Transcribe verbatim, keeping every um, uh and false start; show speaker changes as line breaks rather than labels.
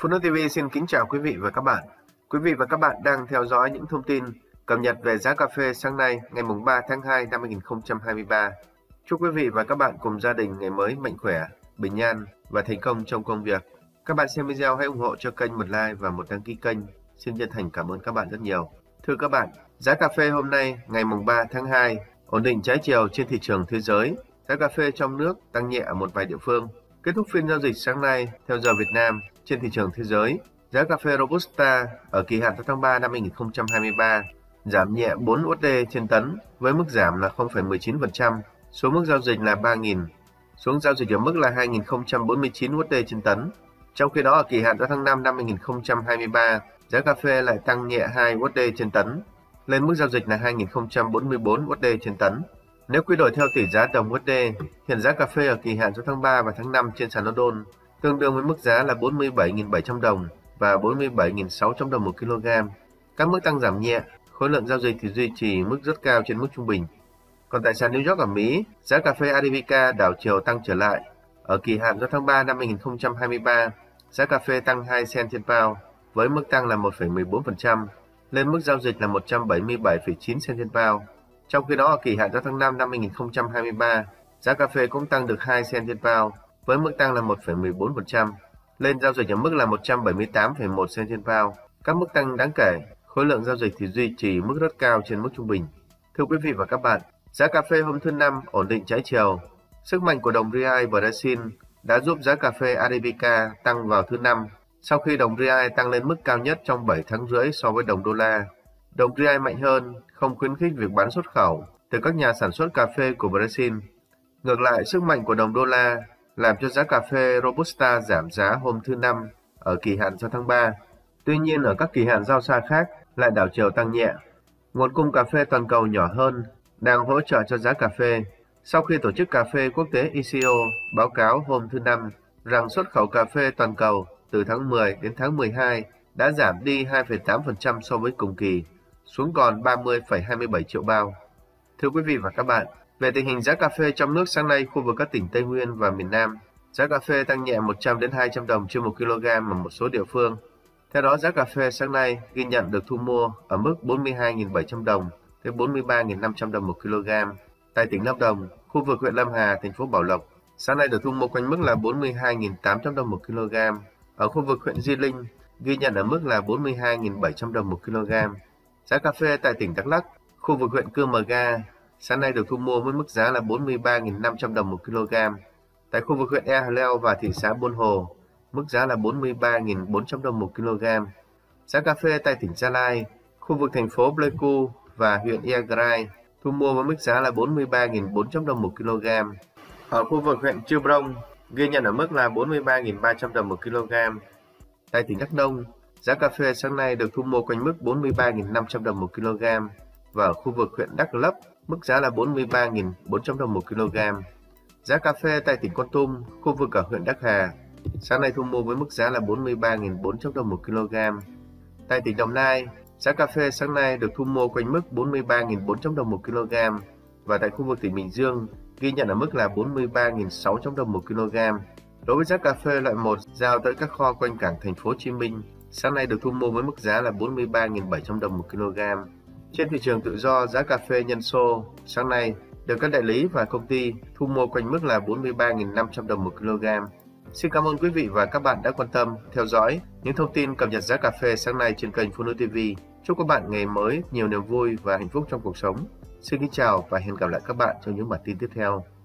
Phụ nữ ti vi xin kính chào quý vị và các bạn. Quý vị và các bạn đang theo dõi những thông tin cập nhật về giá cà phê sáng nay ngày ba tháng hai năm hai nghìn không trăm hai mươi ba. Chúc quý vị và các bạn cùng gia đình ngày mới mạnh khỏe, bình an và thành công trong công việc. Các bạn xem video hãy ủng hộ cho kênh một like và một đăng ký kênh. Xin chân thành cảm ơn các bạn rất nhiều. Thưa các bạn, giá cà phê hôm nay ngày ba tháng hai ổn định trái chiều trên thị trường thế giới. Giá cà phê trong nước tăng nhẹ ở một vài địa phương. Kết thúc phiên giao dịch sáng nay theo giờ Việt Nam trên thị trường thế giới, giá cà phê Robusta ở kỳ hạn tháng ba năm hai nghìn không trăm hai mươi ba giảm nhẹ bốn đô la trên tấn với mức giảm là không phẩy mười chín phần trăm, số mức giao dịch là ba nghìn, xuống giao dịch ở mức là hai nghìn không trăm bốn mươi chín đô la trên tấn. Trong khi đó ở kỳ hạn tháng năm năm hai nghìn không trăm hai mươi ba, giá cà phê lại tăng nhẹ hai đô la trên tấn, lên mức giao dịch là hai nghìn không trăm bốn mươi bốn đô la trên tấn. Nếu quy đổi theo tỷ giá đồng u ét đê, hiện giá cà phê ở kỳ hạn cho tháng ba và tháng năm trên sàn London tương đương với mức giá là bốn mươi bảy nghìn bảy trăm đồng và bốn mươi bảy nghìn sáu trăm đồng một kg. Các mức tăng giảm nhẹ, khối lượng giao dịch thì duy trì mức rất cao trên mức trung bình. Còn tại sàn New York ở Mỹ, giá cà phê Arabica đảo chiều tăng trở lại. Ở kỳ hạn cho tháng ba năm hai nghìn không trăm hai mươi ba, giá cà phê tăng hai cent trên pound với mức tăng là một phẩy mười bốn phần trăm, lên mức giao dịch là một trăm bảy mươi bảy phẩy chín cent trên pound. Trong khi đó ở kỳ hạn cho tháng năm năm hai nghìn không trăm hai mươi ba, giá cà phê cũng tăng được hai cent trên pound với mức tăng là một phẩy mười bốn phần trăm, lên giao dịch ở mức là một trăm bảy mươi tám phẩy một cent trên pound. Các mức tăng đáng kể, khối lượng giao dịch thì duy trì mức rất cao trên mức trung bình. Thưa quý vị và các bạn, giá cà phê hôm thứ Năm ổn định trái chiều. Sức mạnh của đồng Real Brazil đã giúp giá cà phê Arabica tăng vào thứ Năm sau khi đồng Real tăng lên mức cao nhất trong bảy tháng rưỡi so với đồng đô la. Đồng Real mạnh hơn, không khuyến khích việc bán xuất khẩu từ các nhà sản xuất cà phê của Brazil. Ngược lại, sức mạnh của đồng đô la làm cho giá cà phê Robusta giảm giá hôm thứ Năm ở kỳ hạn cho tháng ba. Tuy nhiên, ở các kỳ hạn giao xa khác lại đảo chiều tăng nhẹ. Nguồn cung cà phê toàn cầu nhỏ hơn đang hỗ trợ cho giá cà phê sau khi Tổ chức Cà phê Quốc tế i xê o báo cáo hôm thứ Năm rằng xuất khẩu cà phê toàn cầu từ tháng mười đến tháng mười hai đã giảm đi hai phẩy tám phần trăm so với cùng kỳ, xuống còn ba mươi phẩy hai mươi bảy triệu bao. Thưa quý vị và các bạn, về tình hình giá cà phê trong nước sáng nay, khu vực các tỉnh Tây Nguyên và miền Nam, giá cà phê tăng nhẹ một trăm đến hai trăm đồng trên một kg ở một số địa phương. Theo đó, giá cà phê sáng nay ghi nhận được thu mua ở mức bốn mươi hai nghìn bảy trăm đồng đến bốn mươi ba nghìn năm trăm đồng một kg. Tại tỉnh Lâm Đồng, khu vực huyện Lâm Hà, thành phố Bảo Lộc, sáng nay được thu mua quanh mức là bốn mươi hai nghìn tám trăm đồng một kg. Ở khu vực huyện Di Linh, ghi nhận ở mức là bốn mươi hai nghìn bảy trăm đồng một kg. Giá cà phê tại tỉnh Đắk Lắk, khu vực huyện Cư Mờ Ga, sáng nay được thu mua với mức giá là bốn mươi ba nghìn năm trăm đồng một kg. Tại khu vực huyện Ea Leo và thị xã Buôn Hồ, mức giá là bốn mươi ba nghìn bốn trăm đồng một kg. Giá cà phê tại tỉnh Gia Lai, khu vực thành phố Pleiku và huyện Iagrai, thu mua với mức giá là bốn mươi ba nghìn bốn trăm đồng một kg. Ở khu vực huyện Chư Prong, ghi nhận ở mức là bốn mươi ba nghìn ba trăm đồng một kg. Tại tỉnh Đắk Nông, giá cà phê sáng nay được thu mua quanh mức bốn mươi ba nghìn năm trăm đồng một kg và ở khu vực huyện Đắk Lắk, mức giá là bốn mươi ba nghìn bốn trăm đồng một kg. Giá cà phê tại tỉnh Kon Tum, khu vực ở huyện Đắc Hà, sáng nay thu mua với mức giá là bốn mươi ba nghìn bốn trăm đồng một kg. Tại tỉnh Đồng Nai, giá cà phê sáng nay được thu mua quanh mức bốn mươi ba nghìn bốn trăm đồng một kg và tại khu vực tỉnh Bình Dương ghi nhận ở mức là bốn mươi ba nghìn sáu trăm đồng một kg. Đối với giá cà phê loại một giao tới các kho quanh cảng thành phố Hồ Chí Minh, sáng nay được thu mua với mức giá là bốn mươi ba nghìn bảy trăm đồng một kg. Trên thị trường tự do, giá cà phê nhân xô sáng nay được các đại lý và công ty thu mua quanh mức là bốn mươi ba nghìn năm trăm đồng một kg. Xin cảm ơn quý vị và các bạn đã quan tâm theo dõi những thông tin cập nhật giá cà phê sáng nay trên kênh Phụ nữ ti vi. Chúc các bạn ngày mới nhiều niềm vui và hạnh phúc trong cuộc sống. Xin kính chào và hẹn gặp lại các bạn trong những bản tin tiếp theo.